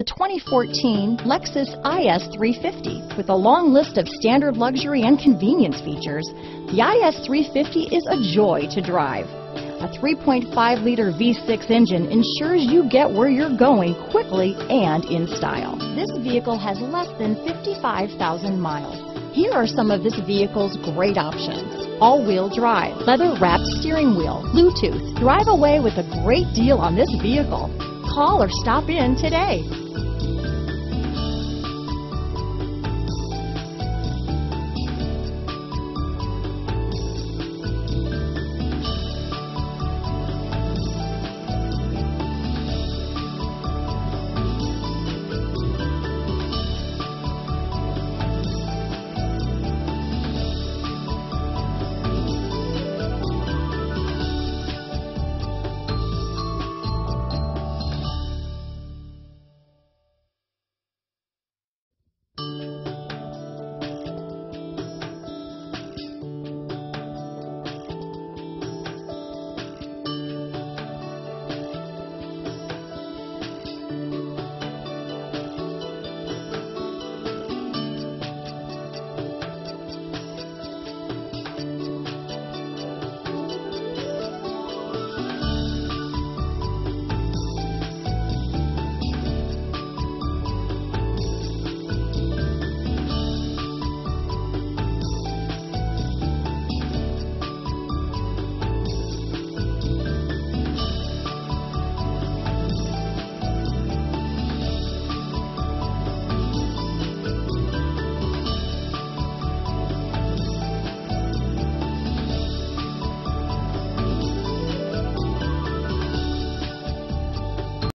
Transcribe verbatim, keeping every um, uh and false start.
twenty fourteen Lexus I S three fifty. With a long list of standard luxury and convenience features, the I S three fifty is a joy to drive. A three point five liter V six engine ensures you get where you're going quickly and in style. This vehicle has less than fifty-five thousand miles. Here are some of this vehicle's great options: all-wheel drive, leather-wrapped steering wheel, Bluetooth. Drive away with a great deal on this vehicle. Call or stop in today.